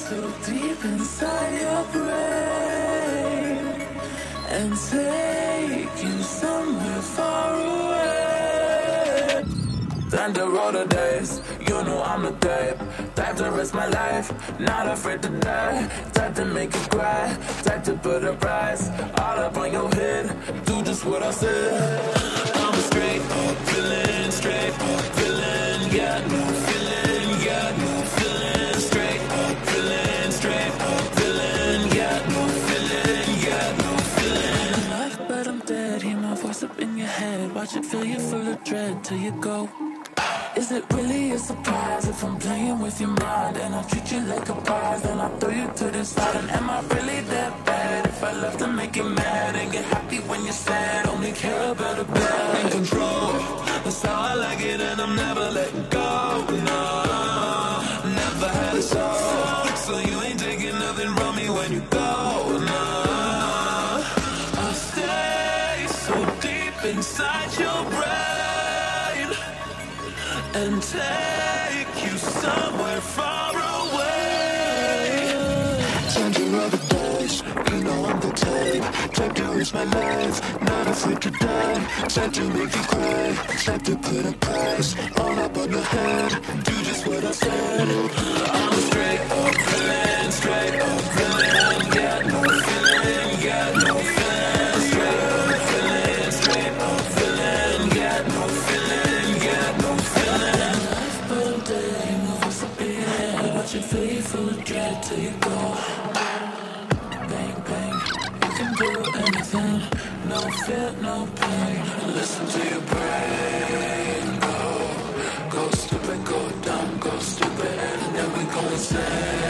so deep inside your brain and take you somewhere far away. Time to roll the dice, you know I'm the type. Time to risk my life, not afraid to die. Time to make you cry, time to put a price all up on your head. Do just what I said. I'm a straight up villain, straight up villain. Got no feeling, got no feeling. Straight up villain, straight up villain. Got no feeling, got no feeling. I'm alive but I'm dead, hear my voice up in your head. Watch it fill you full of dread till you go. Is it really a surprise if I'm playing with your mind and I treat you like a prize? Then I throw you to the side. And am I really that bad if I love to make you mad and get happy when you're sad? Only care about a bad in control. That's how I like it and I'm never letting go. No, never had a soul, so you ain't taking nothing from me when you go. No, I'll stay so deep inside your brain and take you somewhere far away. Time to roll the dice, you know I'm the type. Time to risk my life, not afraid to die. Time to make you cry, time to put a price all up on your head. Do just what I said. I'm a straight up villain, straight up villain. Got no feeling, got no feeling. Straight up villain, straight up villain. Got no feeling, got no feeling. But I'm dead, you move us up in your head. Watch it fill you full of dread till you go. Bang, bang, you can do anything. No fear, no pain. Listen to your brain. Go stupid, go dumb, go stupid, and then we go insane.